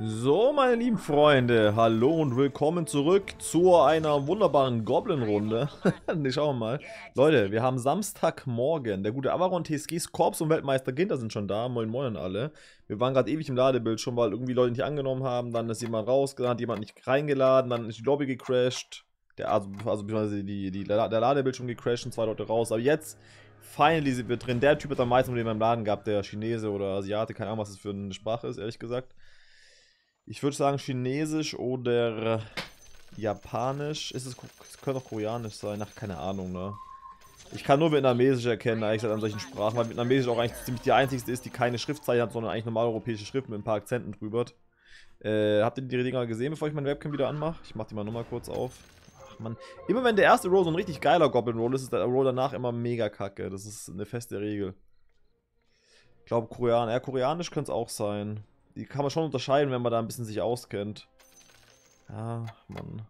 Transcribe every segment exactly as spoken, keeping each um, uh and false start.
So, meine lieben Freunde, hallo und willkommen zurück zu einer wunderbaren Goblin-Runde. Ne, schauen wir mal. Leute, wir haben Samstagmorgen. Der gute Avaron, T S Gs, Korps und Weltmeister Ginter sind schon da. Moin moin an alle. Wir waren gerade ewig im Ladebildschirm, weil irgendwie Leute nicht angenommen haben. Dann ist jemand rausgegangen, hat jemand nicht reingeladen, dann ist die Lobby gecrashed. Der, also, also beziehungsweise die, die, der Ladebildschirm gecrashed und zwei Leute raus. Aber jetzt, finally sind wir drin. Der Typ hat am meisten Probleme im Laden gehabt, der Chinese oder Asiate, keine Ahnung, was das für eine Sprache ist, ehrlich gesagt. Ich würde sagen Chinesisch oder Japanisch. Ist es, es könnte auch Koreanisch sein. Ach, keine Ahnung, ne? Ich kann nur Vietnamesisch erkennen, eigentlich an solchen Sprachen, weil Vietnamesisch auch eigentlich ziemlich die einzigste ist, die keine Schriftzeichen hat, sondern eigentlich normal europäische Schrift mit ein paar Akzenten drüber. Äh, habt ihr die Dinger gesehen, bevor ich meine Webcam wieder anmache? Ich mach die mal nochmal kurz auf. Ach man, immer wenn der erste Roll so ein richtig geiler Goblin Roll ist, ist der Roll danach immer mega kacke. Das ist eine feste Regel. Ich glaube Korean, ja, Koreanisch könnte es auch sein. Die kann man schon unterscheiden, wenn man da ein bisschen sich auskennt. Ja, Mann.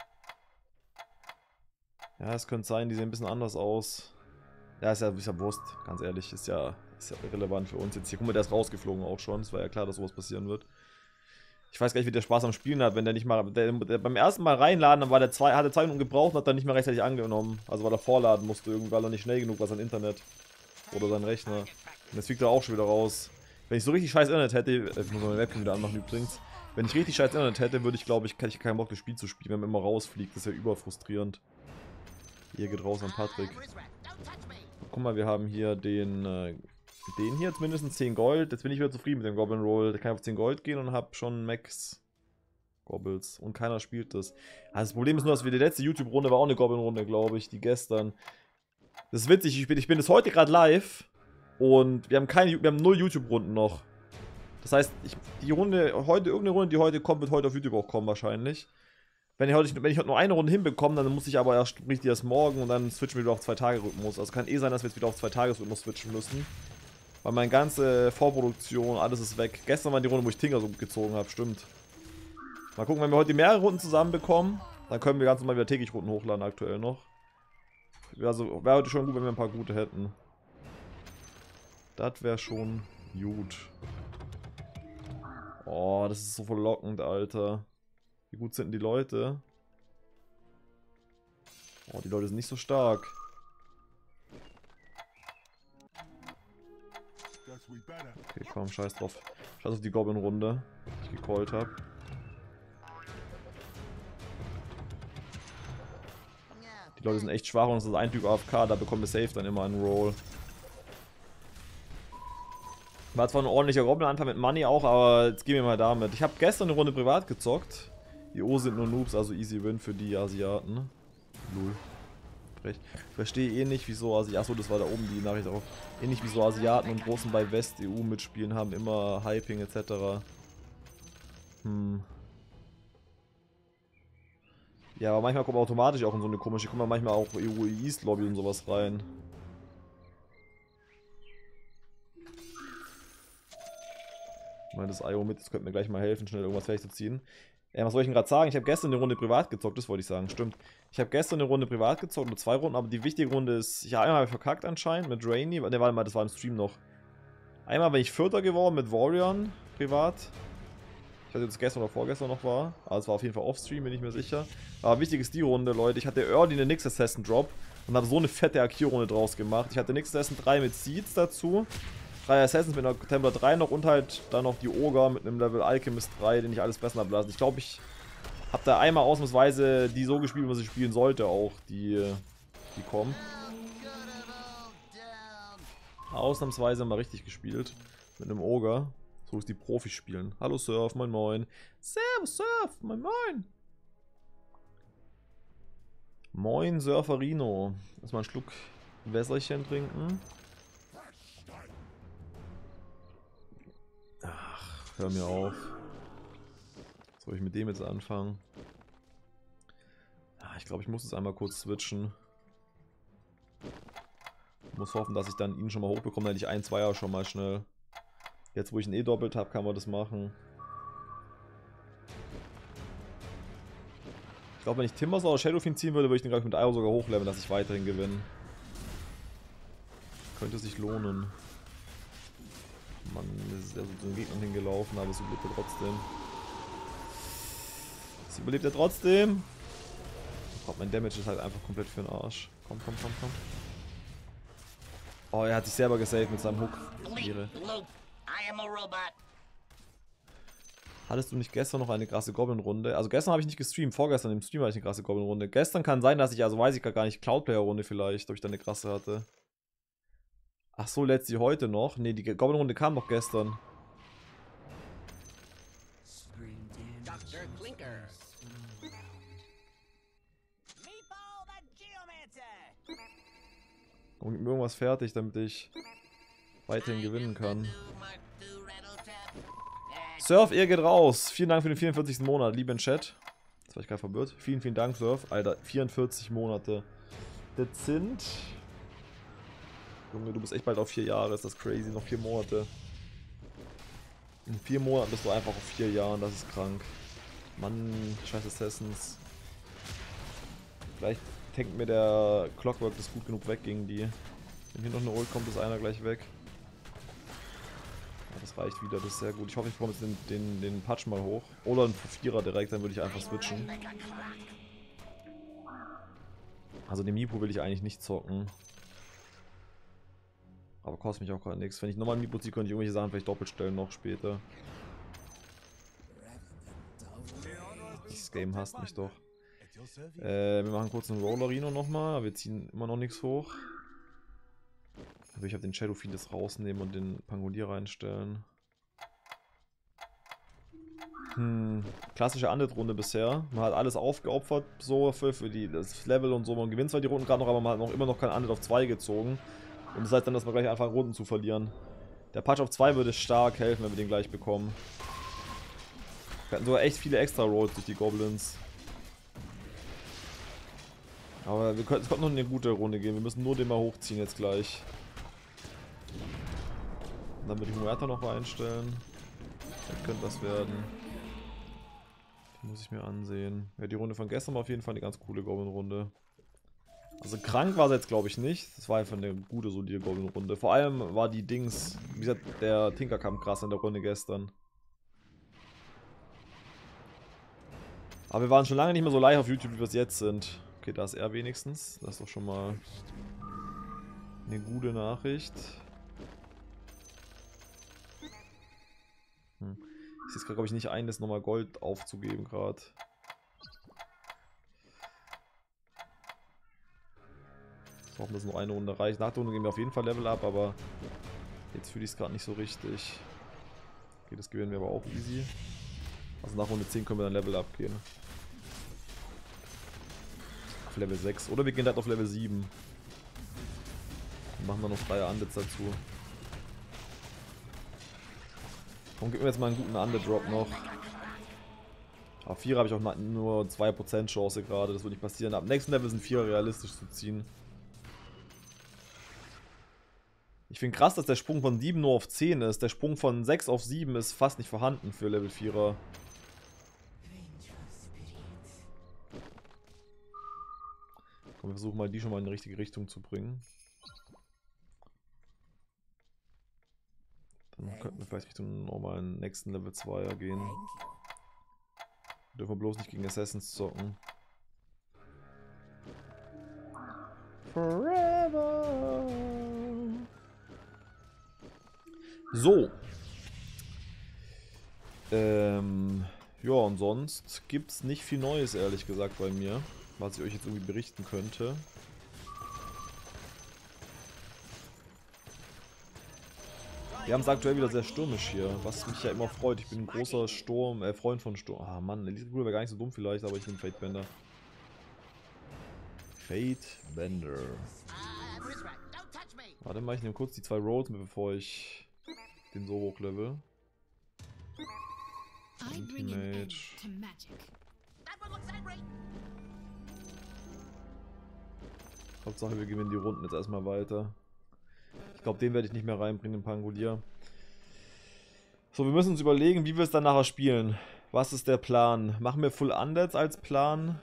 Ja, es könnte sein, die sehen ein bisschen anders aus. Ja, ist ja, ist ja Wurst, ganz ehrlich. Ist ja, ist ja irrelevant für uns jetzt hier. Guck mal, der ist rausgeflogen auch schon. Es war ja klar, dass sowas passieren wird. Ich weiß gar nicht, wie der Spaß am Spielen hat, wenn der nicht mal. Der, der beim ersten Mal reinladen, dann war der zwei, hat er zwei Minuten gebraucht und hat dann nicht mehr rechtzeitig angenommen. Also weil er vorladen musste, irgendwie, weil er nicht schnell genug war, sein Internet. Oder sein Rechner. Und jetzt fliegt er auch schon wieder raus. Wenn ich so richtig scheiß Internet hätte, ich muss meine Webcam wieder anmachen übrigens. Wenn ich richtig scheiß Internet hätte, würde ich glaube ich, hätte ich keinen Bock das Spiel zu spielen, wenn man immer rausfliegt. Das ist ja überfrustrierend. Hier geht raus an Patrick. Guck mal, wir haben hier den, äh, den hier jetzt mindestens zehn Gold. Jetzt bin ich wieder zufrieden mit dem Goblin Roll. Da kann ich auf zehn Gold gehen und habe schon Max Gobbles. Und keiner spielt das. Also das Problem ist nur, dass wir die letzte YouTube-Runde war auch eine Goblin-Runde, glaube ich, die gestern. Das ist witzig, ich bin, ich bin jetzt heute gerade live. Und wir haben keine, wir haben null YouTube-Runden noch. Das heißt, ich, die Runde, heute, irgendeine Runde, die heute kommt, wird heute auf YouTube auch kommen wahrscheinlich. Wenn ich heute, wenn ich heute nur eine Runde hinbekomme, dann muss ich aber erst, sprich die erst morgen und dann switchen wir wieder auf zwei Tage Rhythmus. Also kann eh sein, dass wir jetzt wieder auf zwei Tages Rhythmus switchen müssen. Weil meine ganze Vorproduktion, alles ist weg. Gestern war die Runde, wo ich Tinger so gezogen habe, stimmt. Mal gucken, wenn wir heute mehrere Runden zusammen bekommen, dann können wir ganz normal wieder täglich Runden hochladen aktuell noch. Also wäre heute schon gut, wenn wir ein paar gute hätten. Das wäre schon gut. Oh, das ist so verlockend, Alter. Wie gut sind denn die Leute? Oh, die Leute sind nicht so stark. Okay, komm, scheiß drauf. Scheiß auf die Goblin-Runde, die ich gecallt habe. Die Leute sind echt schwach und es ist ein Typ A F K, da bekommt wir safe dann immer einen Roll. War zwar ein ordentlicher Goblin-Anfang mit Money auch, aber jetzt gehen wir mal damit. Ich habe gestern eine Runde privat gezockt. Die O sind nur Noobs, also easy win für die Asiaten. Lul. Ich verstehe eh nicht, wieso Asiaten. Achso, das war da oben die Nachricht auch. Eh nicht, wieso Asiaten und Großen bei West-E U mitspielen haben, immer Hyping et cetera. Hm. Ja, aber manchmal kommt man automatisch auch in so eine komische. Kommt man manchmal auch E U East Lobby und sowas rein. Ich meine, das I O mit, das könnte mir gleich mal helfen, schnell irgendwas fertig zu ziehen. Äh, was soll ich denn gerade sagen? Ich habe gestern eine Runde privat gezockt, das wollte ich sagen, stimmt. Ich habe gestern eine Runde privat gezockt, nur zwei Runden, aber die wichtige Runde ist, ich habe einmal verkackt anscheinend mit Rainy, ne, warte mal, das war im Stream noch. Einmal bin ich Vierter geworden mit Warrior privat. Ich weiß nicht, ob es gestern oder vorgestern noch war, aber es war auf jeden Fall Offstream, bin ich mir sicher. Aber wichtig ist die Runde, Leute, ich hatte early eine Nix Assassin Drop und habe so eine fette A Q-Runde draus gemacht. Ich hatte Nix Assassin drei mit Seeds dazu. Drei Assassins mit einer Templar drei noch und halt dann noch die Ogre mit einem Level Alchemist drei, den ich alles besser habe lassen. Ich glaube, ich habe da einmal ausnahmsweise die so gespielt, wie man sie spielen sollte auch, die, die kommen. Ausnahmsweise mal richtig gespielt. Mit einem Ogre. So ist die Profis spielen. Hallo Surf, moin moin. Servus Surf, moin moin. Moin Surferino. Erstmal einen Schluck Wässerchen trinken. Hör mir auf. Was soll ich mit dem jetzt anfangen? Ich glaube, ich muss es einmal kurz switchen. Ich muss hoffen, dass ich dann ihn schon mal hochbekomme, dann hätte ich ein, zwei Jahre schon mal schnell. Jetzt, wo ich ihn eh doppelt habe, kann man das machen. Ich glaube, wenn ich Timbers oder Shadowfiend ziehen würde, würde ich den, glaube ich, mit Io sogar hochleveln, dass ich weiterhin gewinne. Könnte sich lohnen. Mann, das ist ja so zu den Gegnern hingelaufen, aber so bitte trotzdem. Jetzt überlebt er trotzdem. Oh, mein Damage ist halt einfach komplett für den Arsch. Komm, komm, komm, komm. Oh, er hat sich selber gesaved mit seinem Hook. Ihre. Hattest du nicht gestern noch eine krasse Goblin-Runde? Also gestern habe ich nicht gestreamt, vorgestern im Stream hatte ich eine krasse Goblin-Runde. Gestern kann sein, dass ich, also weiß ich gar nicht, Cloudplayer-Runde vielleicht, ob ich da eine krasse hatte. Ach so, letztlich heute noch? Ne, die Goblin-Runde kam noch gestern. Und gib mir irgendwas fertig, damit ich weiterhin gewinnen kann. Surf, ihr geht raus. Vielen Dank für den vierundvierzigsten Monat, lieben Chat. Das war ich gerade verwirrt. Vielen, vielen Dank, Surf. Alter, vierundvierzig Monate. Das sind... Junge, du bist echt bald auf vier Jahre. Ist das crazy? Noch vier Monate. In vier Monaten bist du einfach auf vier Jahren. Das ist krank. Mann, scheiß Assassins. Vielleicht tankt mir der Clockwork das gut genug weg gegen die. Wenn hier noch eine Ult kommt, ist einer gleich weg. Ja, das reicht wieder, das ist sehr gut. Ich hoffe, ich bekomme jetzt den, den, den Patch mal hoch. Oder einen Vierer direkt, dann würde ich einfach switchen. Also den Mipo will ich eigentlich nicht zocken. Aber kostet mich auch gar nichts. Wenn ich nochmal einen Mipo ziehe, könnte ich irgendwelche Sachen vielleicht doppelt stellen, noch später. Das Game hasst mich doch. Äh, wir machen kurz einen Rollerino nochmal. Wir ziehen immer noch nichts hoch. Dann würde ich auf den Shadowfiend rausnehmen und den Pangolier reinstellen. Hm, klassische Undead-Runde bisher. Man hat alles aufgeopfert, so für, für die, das Level und so. Man gewinnt zwar die Runden gerade noch, aber man hat noch immer noch kein Undead auf zwei gezogen. Und das heißt dann, dass wir gleich anfangen, Runden zu verlieren. Der Patch auf zwei würde stark helfen, wenn wir den gleich bekommen. Wir hatten sogar echt viele Extra-Rolls durch die Goblins. Aber wir können, es kommt noch eine gute Runde gehen. Wir müssen nur den mal hochziehen jetzt gleich. Und dann würde ich Huerta noch reinstellen. Dann könnte das werden. Die muss ich mir ansehen. Ja, die Runde von gestern war auf jeden Fall eine ganz coole Goblin-Runde. Also krank war es jetzt glaube ich nicht. Das war einfach eine gute, solide Goblin-Runde. Vor allem war die Dings, wie gesagt, der Tinkerkampf krass in der Runde gestern. Aber wir waren schon lange nicht mehr so live auf YouTube, wie wir es jetzt sind. Okay, da ist er wenigstens. Das ist doch schon mal eine gute Nachricht. Hm. Ich sehe es gerade, glaube ich, nicht ein, das nochmal Gold aufzugeben gerade. Hoffen, dass noch eine Runde reicht. Nach der Runde gehen wir auf jeden Fall Level up, aber jetzt fühle ich es gerade nicht so richtig. Okay, das gewinnen wir aber auch easy. Also nach Runde zehn können wir dann Level up gehen. Auf Level sechs. Oder wir gehen halt auf Level sieben. Dann machen wir noch drei Undeads dazu. Komm, gib mir jetzt mal einen guten Undead-Drop noch. Auf vier habe ich auch nur zwei Prozent Chance gerade, das wird nicht passieren. Ab dem nächsten Level sind vier realistisch zu ziehen. Ich finde krass, dass der Sprung von sieben nur auf zehn ist. Der Sprung von sechs auf sieben ist fast nicht vorhanden für Level vierer. Komm, wir versuchen mal die schon mal in die richtige Richtung zu bringen. Dann könnten wir vielleicht Richtung normalen nächsten Level zweier gehen. Dürfen wir bloß nicht gegen Assassins zocken. Forever. So. Ähm, ja, und sonst gibt es nicht viel Neues, ehrlich gesagt, bei mir, was ich euch jetzt irgendwie berichten könnte. Wir haben es aktuell wieder sehr stürmisch hier, was mich ja immer freut. Ich bin ein großer Sturm, äh, Freund von Sturm. Ah Mann, Elite Bruder wäre gar nicht so dumm vielleicht, aber ich nehme Fate Bender. Fate Bender. Warte mal, ich nehme kurz die zwei Rolls mit, bevor ich den so hochlevel. Anti-Mage. Hauptsache wir gewinnen die Runden jetzt erstmal weiter. Ich glaube, den werde ich nicht mehr reinbringen, den Pangolier. So, wir müssen uns überlegen, wie wir es dann nachher spielen. Was ist der Plan? Machen wir Full Undeads als Plan?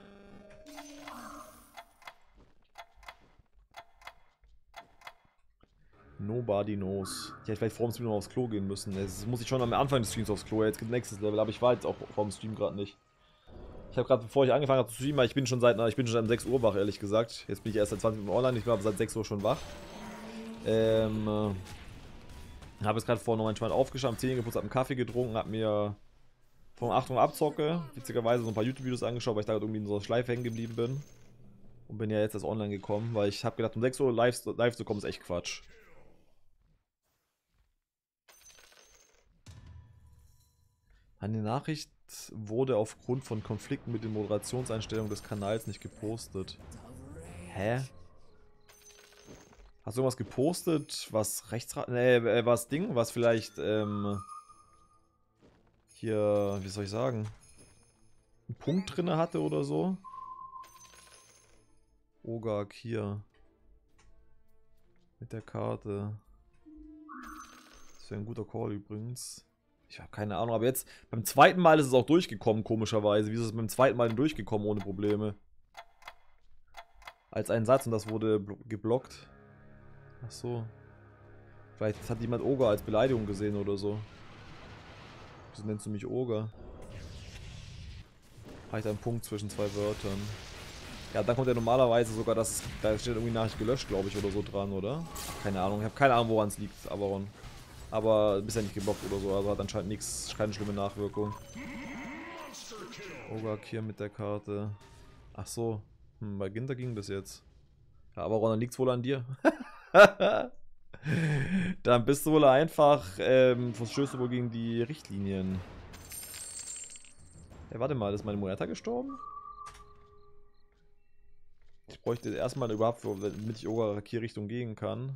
Nobody knows. Ich hätte vielleicht vor dem Stream noch aufs Klo gehen müssen. Jetzt muss ich schon am Anfang des Streams aufs Klo. Jetzt gibt nächstes Level, aber ich war jetzt auch vor dem Stream gerade nicht. Ich habe gerade, bevor ich angefangen habe zu streamen, ich bin schon seit, ich bin schon um sechs Uhr wach, ehrlich gesagt. Jetzt bin ich erst seit zwanzig Minuten online, ich bin aber seit sechs Uhr schon wach. Ähm, äh, habe jetzt gerade vorhin noch entspannt aufgestanden, Zähne geputzt, habe einen Kaffee getrunken, habe mir von Achtung Abzocke, witzigerweise so ein paar YouTube-Videos angeschaut, weil ich da irgendwie in so einer Schleife hängen geblieben bin. Und bin ja jetzt erst online gekommen, weil ich habe gedacht, um sechs Uhr live, live zu kommen, ist echt Quatsch. Eine Nachricht wurde aufgrund von Konflikten mit den Moderationseinstellungen des Kanals nicht gepostet. Hä? Hast du irgendwas gepostet, was Rechtsrat... Nee, äh, was Ding, was vielleicht, ähm... hier, wie soll ich sagen? Einen Punkt drin hatte oder so? Ogak hier. Mit der Karte. Das wäre ein guter Call übrigens. Ich habe keine Ahnung, aber jetzt, beim zweiten Mal ist es auch durchgekommen, komischerweise. Wieso ist es beim zweiten Mal denn durchgekommen ohne Probleme? Als ein Satz und das wurde geblockt. Ach so. Vielleicht hat jemand Oger als Beleidigung gesehen oder so. Wieso nennst du mich Oger? Halt einen Punkt zwischen zwei Wörtern. Ja, dann kommt ja normalerweise sogar, dass es, da steht irgendwie Nachricht gelöscht, glaube ich, oder so dran, oder? Keine Ahnung, ich habe keine Ahnung, woran es liegt, Avaron. Aber bist ja nicht geblockt oder so, also hat anscheinend nichts, keine schlimme Nachwirkung. Ogak hier mit der Karte. Ach so, hm, bei Ginter ging das jetzt. Ja, Avaron, dann liegt's wohl an dir. Dann bist du wohl einfach, ähm, verstößt du wohl gegen die Richtlinien. Hey, warte mal, ist meine Muerta gestorben? Ich bräuchte erstmal überhaupt, damit ich Ogarakir-Richtung gehen kann.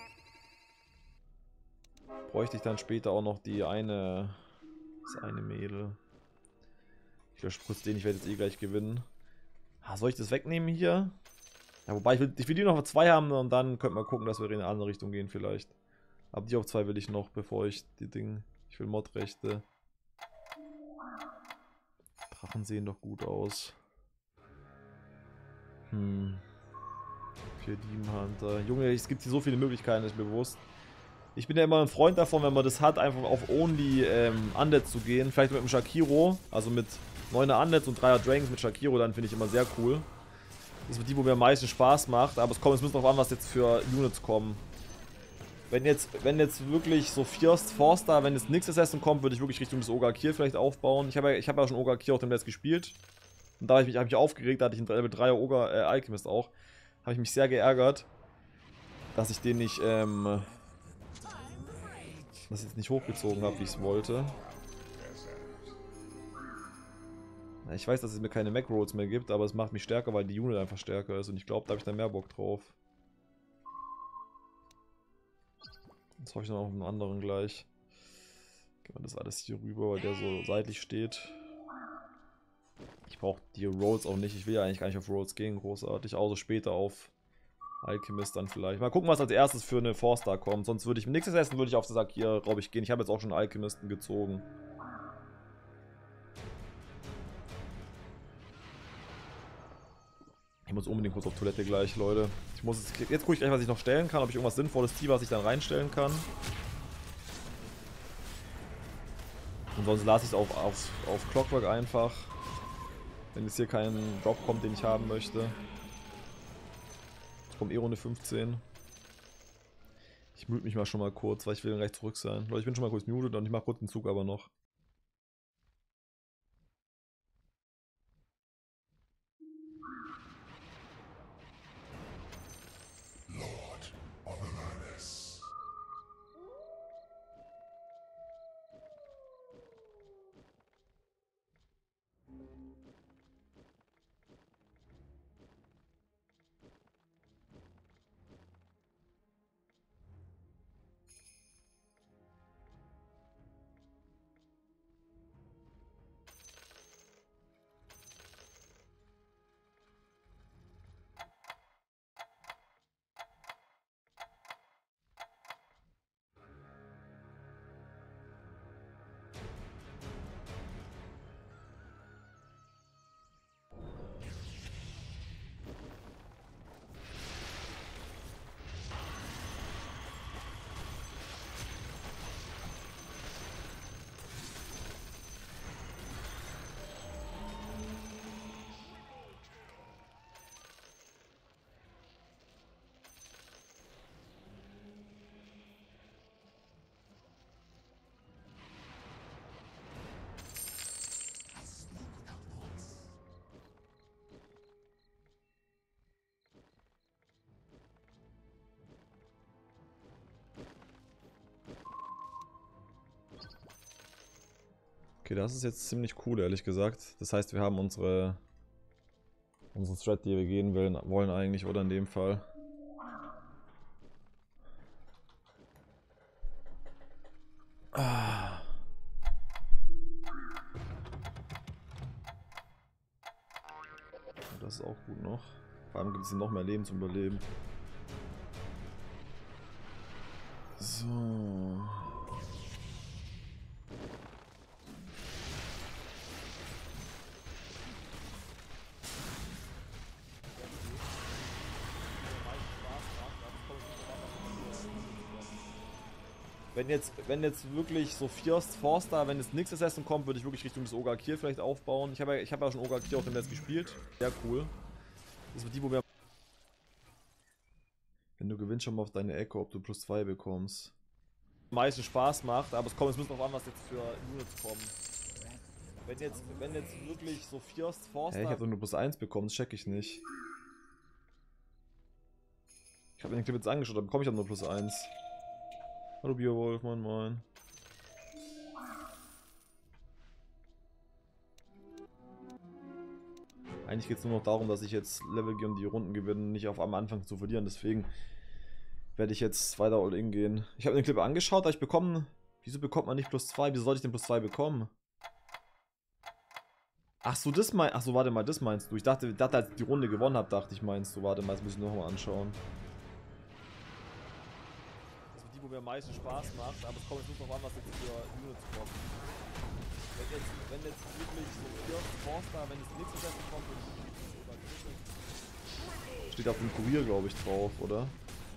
Bräuchte ich dann später auch noch die eine. Das eine Mädel. Ich lösche kurz den, ich werde jetzt eh gleich gewinnen. Ah, soll ich das wegnehmen hier? Ja, wobei, ich will, ich will die noch auf zwei haben und dann könnten wir gucken, dass wir in eine andere Richtung gehen vielleicht. Aber die auf zwei will ich noch, bevor ich die Dinge. Ich will Modrechte. Drachen sehen doch gut aus. Hm. Für Demon Hunter. Junge, es gibt hier so viele Möglichkeiten, ist mir bewusst. Ich bin ja immer ein Freund davon, wenn man das hat, einfach auf Only ähm, Undead zu gehen. Vielleicht mit dem Shakiro, also mit neuner Undeads und dreier Dragons mit Shakiro, dann finde ich immer sehr cool. Das ist die, wo mir am meisten Spaß macht, aber es kommt, es müssen drauf an, was jetzt für Units kommen. Wenn jetzt, wenn jetzt wirklich so Fierst, Forster, wenn jetzt nichts Assassin kommt, würde ich wirklich Richtung des Ogakir vielleicht aufbauen. Ich habe ja, ich hab ja schon Ogakir auf dem Netz gespielt. Und da habe ich mich, hab mich aufgeregt, da hatte ich einen Level dreier Oga, äh, Alchemist auch. Habe ich mich sehr geärgert, dass ich den nicht, ähm, dass ich jetzt nicht hochgezogen habe, wie ich es wollte. Ja, ich weiß, dass es mir keine Macrolls mehr gibt, aber es macht mich stärker, weil die Unit einfach stärker ist und ich glaube, da habe ich dann mehr Bock drauf. Jetzt hoffe ich noch auf einen anderen gleich. Gehen wir das alles hier rüber, weil der so seitlich steht. Ich brauche die Rolls auch nicht. Ich will ja eigentlich gar nicht auf Rolls gehen, großartig. Außer später auf Alchemist dann vielleicht. Mal gucken, was als erstes für eine Four-Star kommt. Sonst würde ich mit nichts essen, würde ich auf das Sakir, glaube ich, gehen. Ich habe jetzt auch schon Alchemisten gezogen. Ich muss unbedingt kurz auf Toilette gleich, Leute. Ich muss jetzt, jetzt gucke ich gleich, was ich noch stellen kann. Ob ich irgendwas sinnvolles ziehe, was ich dann reinstellen kann. Und sonst lasse ich es auf, auf, auf Clockwork einfach. Wenn jetzt hier kein Drop kommt, den ich haben möchte. Ich komme eh Runde fünfzehn. Ich mute mich mal schon mal kurz, weil ich will dann gleich zurück sein. Leute, ich bin schon mal kurz muted und ich mache kurz den Zug aber noch. Okay, das ist jetzt ziemlich cool, ehrlich gesagt. Das heißt, wir haben unsere unsere Strat, die wir gehen wollen, wollen eigentlich, oder in dem Fall. Ah. Das ist auch gut noch. Vor allem gibt es noch mehr Leben zum Überleben. So. Wenn jetzt, wenn jetzt wirklich so Fierst, Forster, wenn jetzt nichts Assassin kommt, würde ich wirklich Richtung des Ogakir vielleicht aufbauen. Ich habe ja, ich hab ja schon Ogakir auf dem Netz gespielt. Sehr cool. Das wird die, wo wir... Wenn du gewinnst, schon mal auf deine Ecke, ob du plus zwei bekommst. Am meisten Spaß macht, aber es kommt, es müssen drauf an, was jetzt für Units kommen. Wenn jetzt, wenn jetzt wirklich so Fierst, Forster... Hey, ich habe nur plus eins bekommen, das check ich nicht. Ich habe mir den Clip jetzt angeschaut, da bekomme ich auch nur plus eins. Hallo Bierwolf, moin moin. Eigentlich geht es nur noch darum, dass ich jetzt Level gehe und die Runden gewinne, nicht auf am Anfang zu verlieren. Deswegen werde ich jetzt weiter All-In gehen. Ich habe den Clip angeschaut, da ich bekommen... Wieso bekommt man nicht plus zwei? Wieso sollte ich denn plus zwei bekommen? Ach so, das mein... Ach so, warte mal, das meinst du. Ich dachte, ich dachte, als ich die Runde gewonnen habe, dachte ich, meinst du. Warte mal, das muss ich nochmal anschauen. Wo mir am meisten Spaß macht, aber es kommt jetzt noch an, was jetzt für Units kommen. Wenn jetzt, wenn jetzt wirklich so Fierst, Forster, wenn jetzt nichts Essen kommt, würde ich... Steht auf dem Kurier, glaube ich, drauf, oder?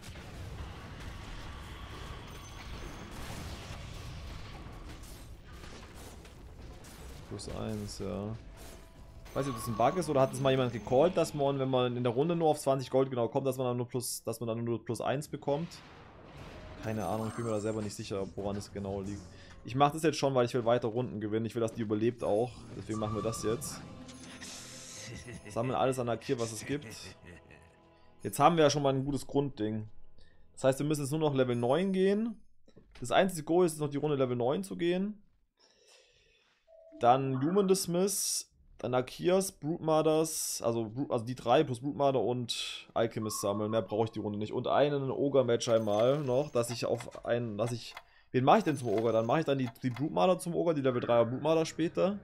Plus eins, ja. Ich weiß nicht, ob das ein Bug ist oder hat das mal jemand gecallt, dass man, wenn man in der Runde nur auf zwanzig Gold genau kommt, dass man dann nur plus, dass man dann nur plus eins bekommt. Keine Ahnung, ich bin mir da selber nicht sicher, woran es genau liegt. Ich mache das jetzt schon, weil ich will weiter Runden gewinnen. Ich will, dass die überlebt auch. Deswegen machen wir das jetzt. Sammeln alles an Akir, was es gibt. Jetzt haben wir ja schon mal ein gutes Grundding. Das heißt, wir müssen jetzt nur noch Level neun gehen. Das einzige Goal ist jetzt noch die Runde Level neun zu gehen. Dann Human Dismiss. Dann Akirs, Broodmothers, also, also die drei plus Broodmother und Alchemist sammeln. Mehr brauche ich die Runde nicht. Und einen Ogre-Match einmal noch, dass ich auf einen, dass ich... Wen mache ich denn zum Ogre? Dann mache ich dann die, die Broodmother zum Ogre, die Level dreier Broodmother später.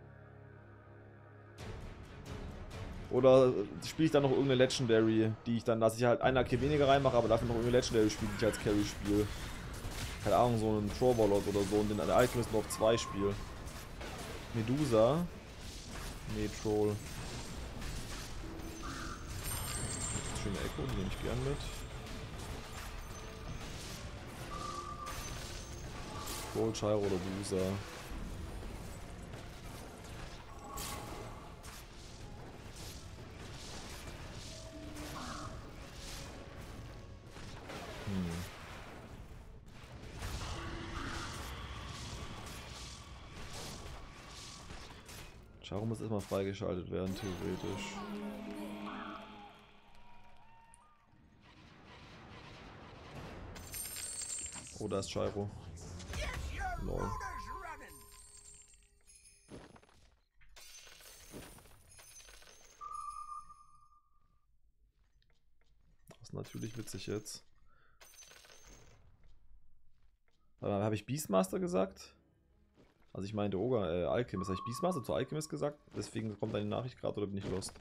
Oder spiele ich dann noch irgendeine Legendary, die ich dann, dass ich halt einen Akir weniger reinmache, aber dafür noch irgendeine Legendary spiele, die ich als Carry spiele. Keine Ahnung, so einen Trollballot oder so und den Alchemist nur auf zwei spiele. Medusa. Nee, Troll. Schöne Echo, die nehme ich gern mit. Troll, Gyro oder Busa. Hm. Gyro muss erstmal freigeschaltet werden, theoretisch. Oh, da ist Gyro. Lol. Das ist natürlich witzig jetzt. Habe ich Beastmaster gesagt? Also ich meinte Ogre, äh, Alchemist. Habe ich Beastmaster zu Alchemist gesagt? Deswegen kommt eine Nachricht gerade oder bin ich lost?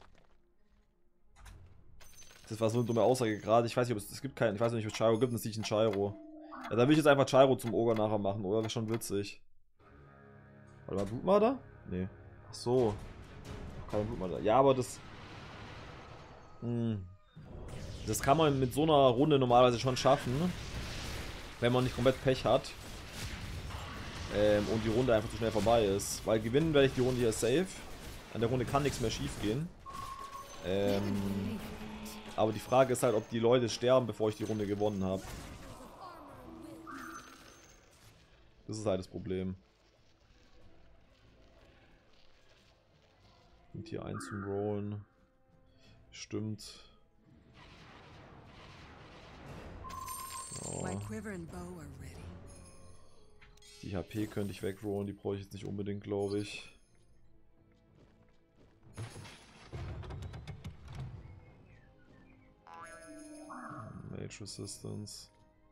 Das war so eine dumme Aussage gerade. Ich weiß nicht, ob es, es gibt keinen. Ich weiß nicht, ob es Gyro gibt, es ist nicht ein Gyro. Ja, dann will ich jetzt einfach Gyro zum Ogre nachher machen, oder? Das ist schon witzig. Warte mal, Blutmarder? Nee. Ach so. Kein Blutmarder. Ja, aber das... Mh, das kann man mit so einer Runde normalerweise schon schaffen. Wenn man nicht komplett Pech hat. Ähm, und die Runde einfach zu schnell vorbei ist. Weil gewinnen werde ich die Runde hier safe. An der Runde kann nichts mehr schief gehen. Ähm, aber die Frage ist halt, ob die Leute sterben, bevor ich die Runde gewonnen habe. Das ist halt das Problem. Und hier ein zum Rollen. Stimmt. Oh. Die H P könnte ich wegrollen, die brauche ich jetzt nicht unbedingt, glaube ich. Mage Resistance.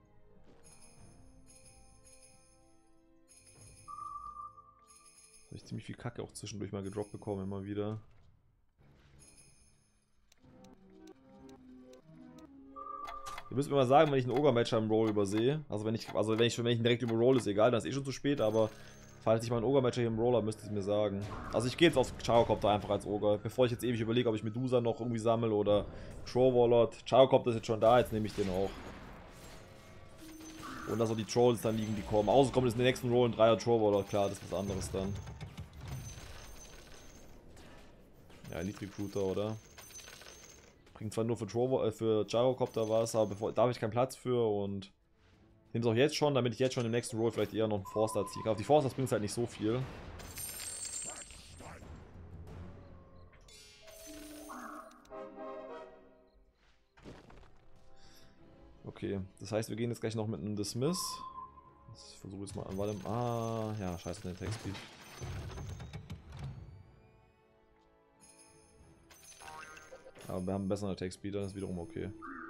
Habe ich ziemlich viel Kacke auch zwischendurch mal gedroppt bekommen, immer wieder. Ihr müsst mir mal sagen, wenn ich einen Ogre-Matcher im Roll übersehe. Also wenn ich, also wenn ich schon, wenn ich ihn direkt überroll, ist egal, dann ist eh schon zu spät, aber falls ich mal einen Ogre-Matcher hier im Roll habe, müsst ihr es mir sagen. Also ich gehe jetzt auf Gyrocopter einfach als Ogre, bevor ich jetzt ewig überlege, ob ich Medusa noch irgendwie sammle oder Troll Warlord. Gyrocopter ist jetzt schon da, jetzt nehme ich den auch. Und dass auch die Trolls dann liegen, die kommen. Außer kommt jetzt in den nächsten Roll ein Dreier Troll Warlord, klar, das ist was anderes dann. Ja, Elite Recruiter, oder? Bringt zwar nur für, äh, für Gyrocopter was, aber bevor, da habe ich keinen Platz für und nehme es auch jetzt schon, damit ich jetzt schon im nächsten Roll vielleicht eher noch einen Forster ziehe. Auf die Forsters bringt es halt nicht so viel. Okay, das heißt, wir gehen jetzt gleich noch mit einem Dismiss. Ich versuche jetzt mal an. Warte, ah, ja, scheiße, den Attack Speed. Aber wir haben einen besseren Attack Speed, dann ist wiederum okay.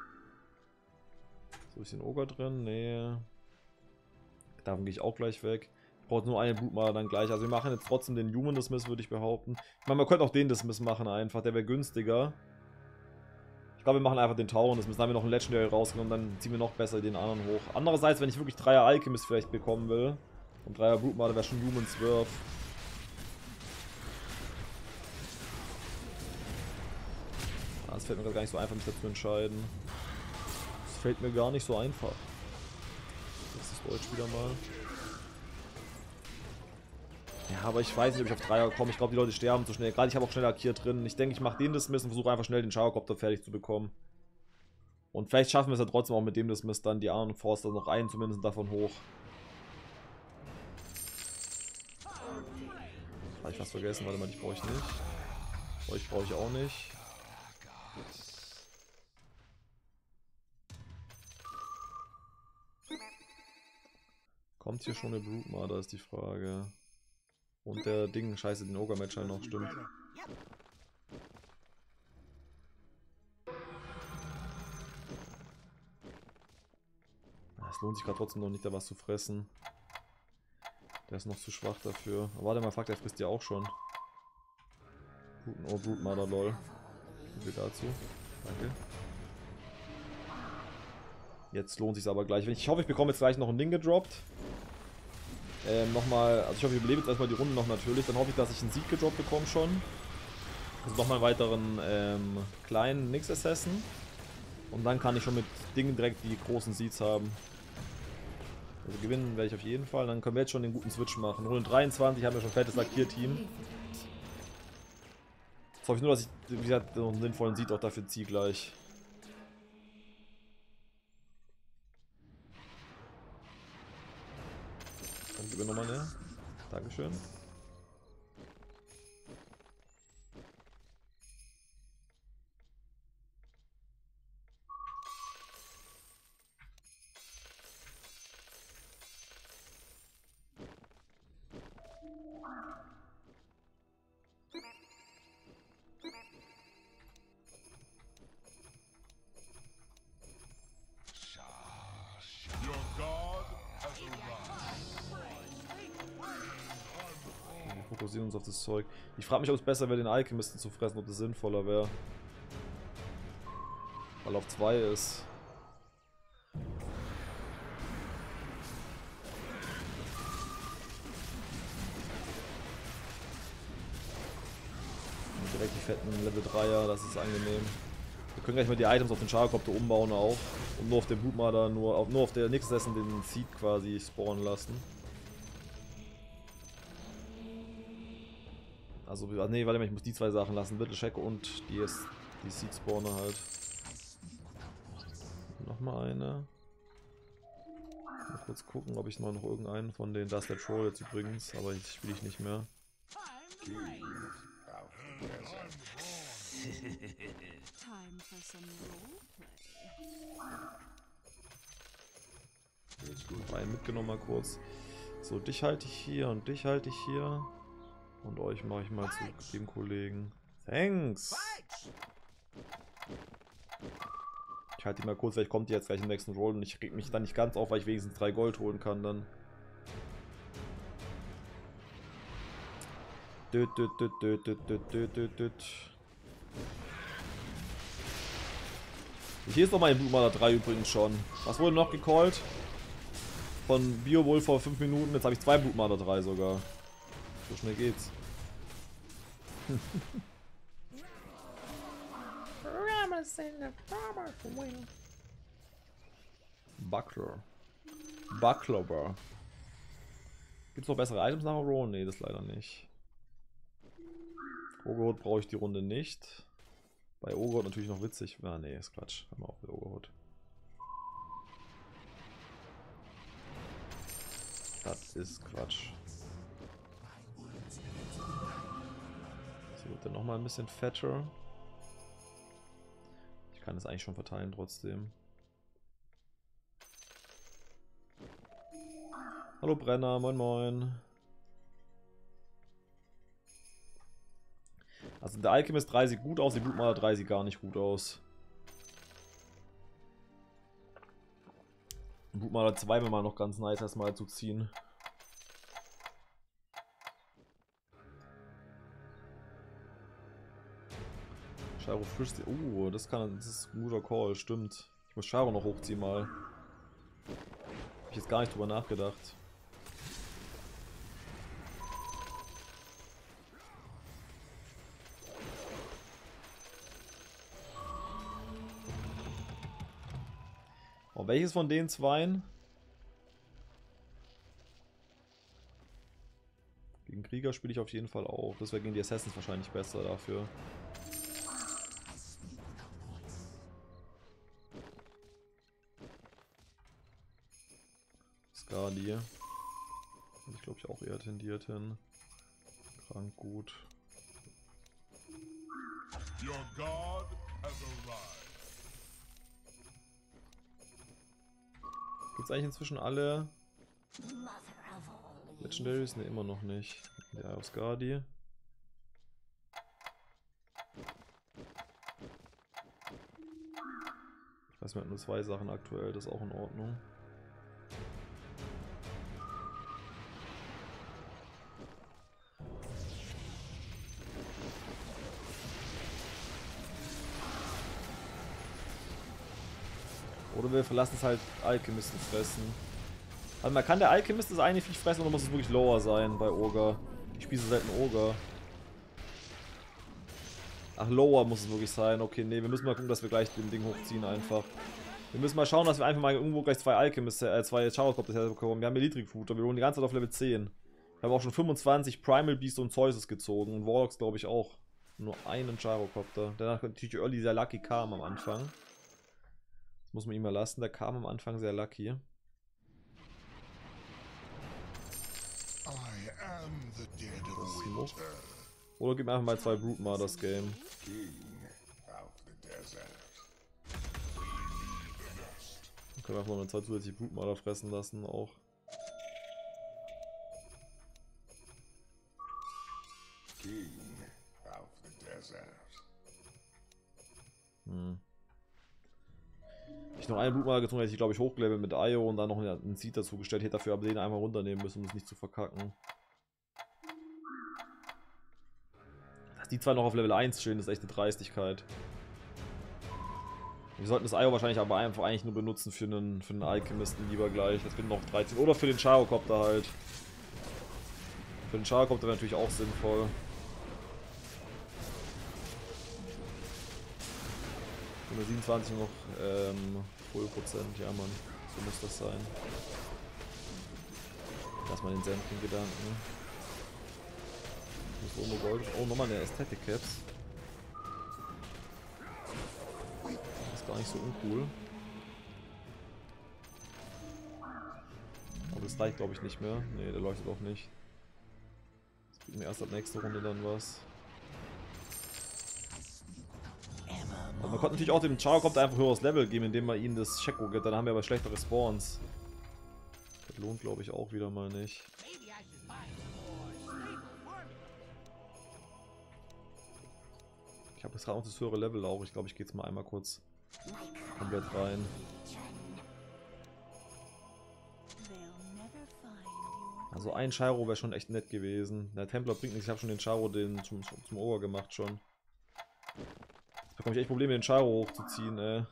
So, ist hier ein Ogre drin? Nee. Davon gehe ich auch gleich weg. Ich brauche nur eine Blutmaler dann gleich. Also wir machen jetzt trotzdem den Human Dismiss, würde ich behaupten. Ich meine, man könnte auch den Dismiss machen einfach, der wäre günstiger. Ich glaube, wir machen einfach den Tower Dismiss. Dann haben wir noch einen Legendary rausgenommen, dann ziehen wir noch besser den anderen hoch. Andererseits, wenn ich wirklich Dreier Alchemist vielleicht bekommen will und Dreier Blutmaler, wäre schon Human Swerve. Ah, das fällt mir gar nicht so einfach, mich dazu entscheiden. Das fällt mir gar nicht so einfach. Das ist Deutsch wieder mal. Ja, aber ich weiß nicht, ob ich auf Dreier komme. Ich glaube, die Leute sterben zu schnell. Gerade ich habe auch schnell Akir drin. Ich denke, ich mache den Dismiss und versuche einfach schnell den Gyrocopter fertig zu bekommen. Und vielleicht schaffen wir es ja trotzdem auch mit dem Dismiss dann die anderen Forster noch einen zumindest davon hoch. Habe ich fast vergessen. Warte mal, die brauche ich nicht. Euch brauche ich auch nicht. Kommt hier schon eine Broodmother, ist die Frage. Und der Ding, scheiße, den Ogre-Matcher noch, stimmt. Es lohnt sich gerade trotzdem noch nicht, da was zu fressen. Der ist noch zu schwach dafür. Aber warte mal, fuck, der frisst ja auch schon. Oh, Broodmother, lol. So viel dazu. Danke. Jetzt lohnt sich aber gleich. Ich hoffe, ich bekomme jetzt gleich noch ein Ding gedroppt. Ähm, nochmal, also ich hoffe, ich überlebe jetzt erstmal die Runde noch natürlich. Dann hoffe ich, dass ich einen Sieg gedroppt bekomme schon. Also nochmal einen weiteren ähm, kleinen Nix-Assassin. Und dann kann ich schon mit Dingen direkt die großen Seeds haben. Also gewinnen werde ich auf jeden Fall. Dann können wir jetzt schon den guten Switch machen. Runde dreiundzwanzig haben wir schon ein fettes Akir-Team. Jetzt hoffe ich nur, dass ich, wie gesagt, noch einen sinnvollen Seed auch dafür ziehe gleich. Dann gib mir nochmal eine. Dankeschön. Wir fokussieren uns auf das Zeug. Ich frage mich, ob es besser wäre, den Alchemisten zu fressen, ob das sinnvoller wäre. Weil auf zwei ist. Direkt die fetten Level dreier, das ist angenehm. Wir können gleich mal die Items auf den Gyrocopter umbauen auch. Und nur auf der Blutmarder, nur auf, nur auf der Nix-Essen den Seed quasi spawnen lassen. Also, nee, warte mal, ich muss die zwei Sachen lassen. Little Shack und die, die Seed Spawner halt. Nochmal eine. Mal kurz gucken, ob ich mal noch irgendeinen von den. Da ist der Troll jetzt übrigens, aber ich spiele ich nicht mehr. Einen mitgenommen mal kurz. So, dich halte ich hier und dich halte ich hier. Und euch mache ich mal zu dem Kollegen. Thanks! Ich halte die mal kurz, vielleicht kommt die jetzt gleich im nächsten Roll und ich reg mich dann nicht ganz auf, weil ich wenigstens drei Gold holen kann dann. Düt, düt, düt, düt, düt, düt, düt, düt, düt. Hier ist noch mein Blutmaler drei übrigens schon. Was wurde noch gecallt? Von Biowolf vor fünf Minuten. Jetzt habe ich zwei Blutmaler drei sogar. So schnell geht's. Buckler. Buckler. Gibt's noch bessere Items nach Roll? Nee, das leider nicht. Ogre brauche ich die Runde nicht. Bei Ogre natürlich noch witzig. Ah, nee, ist Quatsch. Haben wir auch mit Ogre. Das ist Quatsch. So wird dann nochmal ein bisschen fetter. Ich kann es eigentlich schon verteilen trotzdem. Hallo Brenner, moin moin. Also der Alchemist drei sieht gut aus, die Blutmaler drei sieht gar nicht gut aus. Blutmaler zwei wäre mal noch ganz nice, erstmal zu ziehen. Sharo Fisch. Oh, das kann. Das ist ein guter Call, stimmt. Ich muss Sharo noch hochziehen mal. Hab ich jetzt gar nicht drüber nachgedacht. Oh, welches von den zweien? Gegen Krieger spiele ich auf jeden Fall auch. Das wäre gegen die Assassins wahrscheinlich besser dafür. Skadi. Ich glaube ich auch eher tendiert hin. Krank gut. Your God has arrived. Gibt es eigentlich inzwischen alle Legendaries? Ne, immer noch nicht. Der aus Skadi. Ich weiß, wir hatten nur zwei Sachen aktuell, das ist auch in Ordnung. Oder wir verlassen es halt Alchemisten fressen. Also man kann der Alchemist das eine Viech fressen oder muss es wirklich lower sein bei Ogre? Ich spiele so selten Ogre. Ach, lower muss es wirklich sein. Okay, nee, wir müssen mal gucken, dass wir gleich den Ding hochziehen einfach. Wir müssen mal schauen, dass wir einfach mal irgendwo gleich zwei Alchemisten, äh, zwei Chaoscopters herbekommen. Wir haben Elite Recruiter, wir holen die ganze Zeit auf Level zehn. Wir haben auch schon fünfundzwanzig Primal Beast und Zeus gezogen. Und Warlocks glaube ich auch. Nur einen Gyrocopter. Der natürlich Early sehr lucky kam am Anfang. Das muss man ihm mal lassen, der kam am Anfang sehr lucky. Oder gib mir einfach mal zwei Broodmar das Game. Dann können wir einfach mal zwei zusätzliche Broodmar fressen lassen auch. Hm. Ich noch einen Blutmaler gezogen, hätte ich glaube ich hochgelevelt mit Io und dann noch einen Seed dazu gestellt, hätte dafür aber den einmal runternehmen müssen, um es nicht zu verkacken. Dass die zwei noch auf Level eins stehen, ist echt eine Dreistigkeit. Wir sollten das Io wahrscheinlich aber einfach eigentlich nur benutzen für einen, für einen Alchemisten lieber gleich. Jetzt bin noch dreizehn. Oder für den Gyrocopter halt. Für den Gyrocopter wäre natürlich auch sinnvoll. siebenundzwanzig noch ähm, Full Prozent, ja Mann, so muss das sein. Lass mal den Senken-Gedanken. So eine Gold. Oh, nochmal eine Aesthetic Caps. Das ist gar nicht so uncool. Aber das reicht glaube ich nicht mehr. Ne, der leuchtet auch nicht. Das bringt mir erst ab nächste Runde dann was. Und man konnte natürlich auch dem Gyrocopter einfach höheres Level geben, indem man ihnen das Checo gibt, dann haben wir aber schlechtere Spawns. Das lohnt, glaube ich, auch wieder mal nicht. Ich habe jetzt gerade noch das höhere Level auch. Ich glaube, ich gehe jetzt mal einmal kurz komplett rein. Also ein Chairo wäre schon echt nett gewesen. Der Templar bringt nichts. Ich habe schon den Chairo den zum, zum Oger gemacht schon. Jetzt bekomme ich echt Probleme, den Chairo hochzuziehen, ey.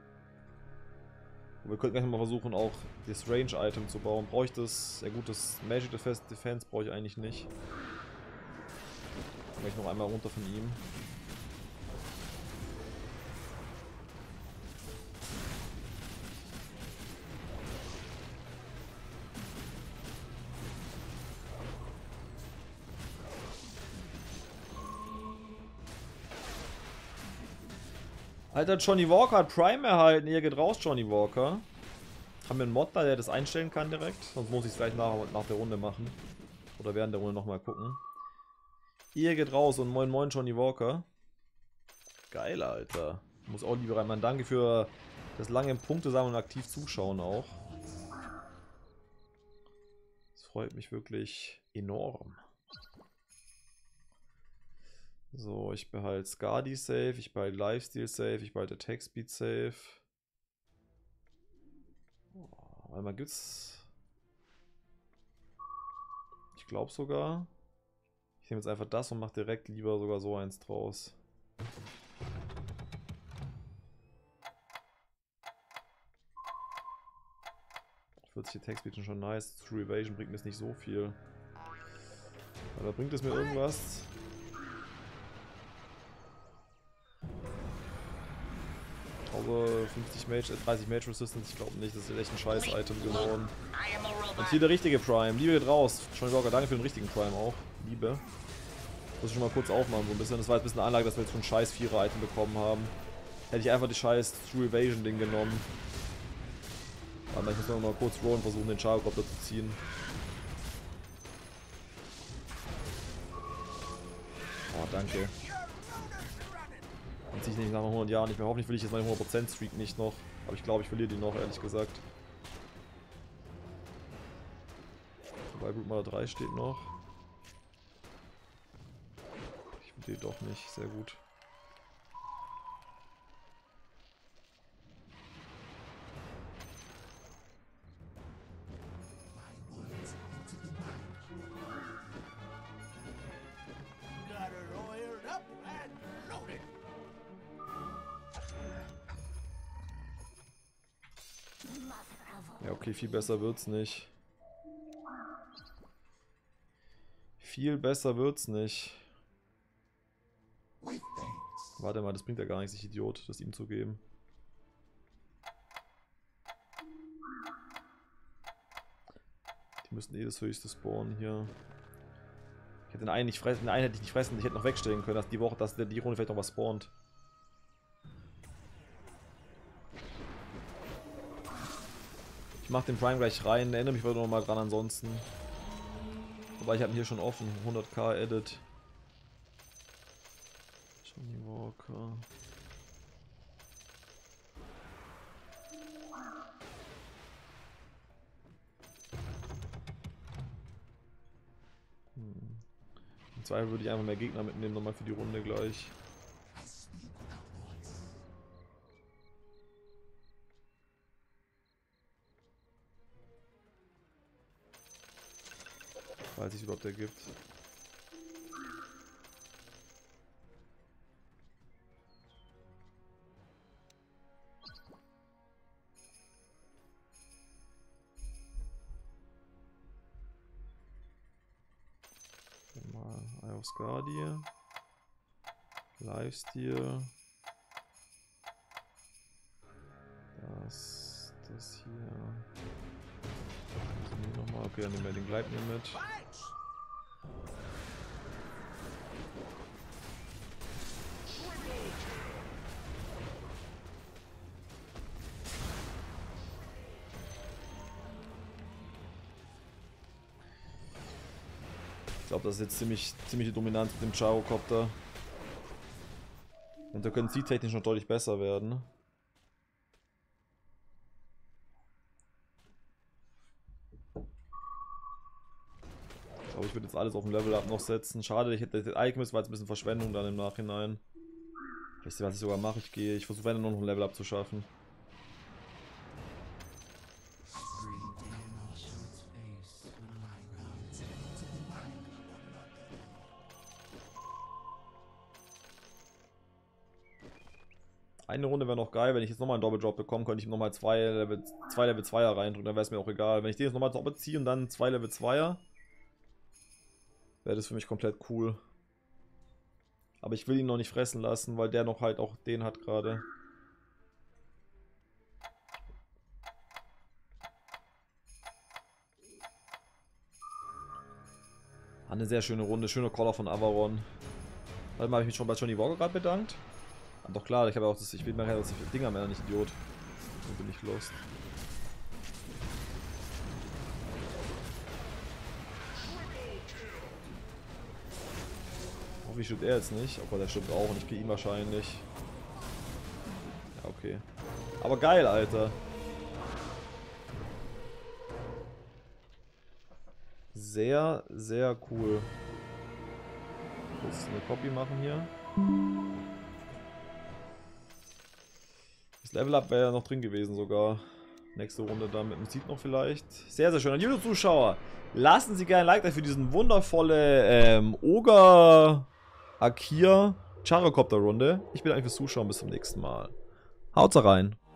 Und wir könnten gleich mal versuchen, auch das Range-Item zu bauen. Brauche ich das? Ja gut, das Magic Defense brauche ich eigentlich nicht. Dann ich noch einmal runter von ihm. Alter, Johnny Walker hat Prime erhalten. Ihr geht raus, Johnny Walker. Haben wir einen Mod da, der das einstellen kann direkt? Sonst muss ich es gleich nach, nach der Runde machen. Oder während der Runde nochmal gucken. Ihr geht raus und moin moin Johnny Walker. Geil, Alter. Muss auch lieber rein. Man, danke für das lange Punkte sammeln und aktiv zuschauen auch. Das freut mich wirklich enorm. So, ich behalte Skadi safe, ich behalte Lifesteal safe, ich behalte Attack Speed safe. Oh, warte mal, gibt's... Ich glaube sogar... Ich nehme jetzt einfach das und mache direkt lieber sogar so eins draus. vierzig Attack Speed schon nice. True Evasion bringt mir jetzt nicht so viel. Aber bringt es mir irgendwas? fünfzig Mage, dreißig Mage Resistance, ich glaube nicht, das ist echt ein scheiß Item geworden. Und hier der richtige Prime, Liebe geht raus. Johnny Walker, danke für den richtigen Prime auch. Liebe. Muss ich schon mal kurz aufmachen, so ein bisschen. Das war jetzt ein bisschen Anlage, dass wir jetzt schon ein scheiß Vierer-Item bekommen haben. Hätte ich einfach die scheiß True Evasion Ding genommen. Aber ich muss noch mal kurz rollen, versuchen den Char-Copter zu ziehen. Oh, danke. Dann ziehe ich nicht nach hundert Jahren nicht mehr. Hoffentlich will ich jetzt meine hundert Prozent Streak nicht noch. Aber ich glaube, ich verliere die noch, ehrlich gesagt. Wobei Broodmother drei steht noch. Ich verliere doch nicht. Sehr gut. Ja, okay, viel besser wird's nicht. Viel besser wird's nicht. Warte mal, das bringt ja gar nichts, ich Idiot, das ihm zu geben. Die müssten eh das höchste spawnen hier. Ich hätte den einen nicht fressen, den einen hätte ich nicht fressen, ich hätte noch wegstellen können, dass die Woche, dass der die Runde vielleicht noch was spawnt. Ich mach den Prime gleich rein, erinnere mich noch mal dran ansonsten. Wobei ich habe ihn hier schon offen, hunderttausend Edit. Johnny Walker. Hm. Im Zweifel würde ich einfach mehr Gegner mitnehmen, nochmal für die Runde gleich. Falls es überhaupt ergibt. Mal Eye of Skadi. Lifesteal. Das, das hier. Also nochmal, okay, dann nehmen wir den Gleitnir mit. Ich glaube, das ist jetzt ziemlich, ziemlich dominant mit dem Gyrocopter. Und da können sie technisch noch deutlich besser werden. Aber ich würde jetzt alles auf dem Level-Up noch setzen. Schade, ich hätte das Alchemist, war jetzt ein bisschen Verschwendung dann im Nachhinein. Wisst ihr, was ich sogar mache? Ich gehe, ich versuche dann noch ein Level-Up zu schaffen. Eine Runde wäre noch geil, wenn ich jetzt nochmal einen Doppeldrop bekomme, könnte ich nochmal zwei Level, zwei Level zweier reindrücken, dann wäre es mir auch egal. Wenn ich den jetzt nochmal doppelt ziehe und dann zwei Level zweier, wäre das für mich komplett cool. Aber ich will ihn noch nicht fressen lassen, weil der noch halt auch den hat gerade. Eine sehr schöne Runde, schöner Caller von Avaron. Warte mal, habe ich mich schon bei Johnny Walker gerade bedankt? Ah, doch klar, ich habe auch das, ich will mir das Dinger mehr, nicht Idiot. Dann bin ich lost. Hoffe ich stimmt er jetzt nicht, aber der stimmt auch und ich kriege ihn wahrscheinlich. Ja, okay. Aber geil, Alter. Sehr, sehr cool. Kurz eine Copy machen hier. Das Level-Up wäre ja noch drin gewesen sogar. Nächste Runde dann mit dem Seed noch vielleicht. Sehr, sehr schön. Und liebe Zuschauer, lassen Sie gerne ein Like da für diesen wundervolle ähm, Ogre Akir Charocopter Runde. Ich bin eigentlich fürs Zuschauen. Bis zum nächsten Mal. Haut rein.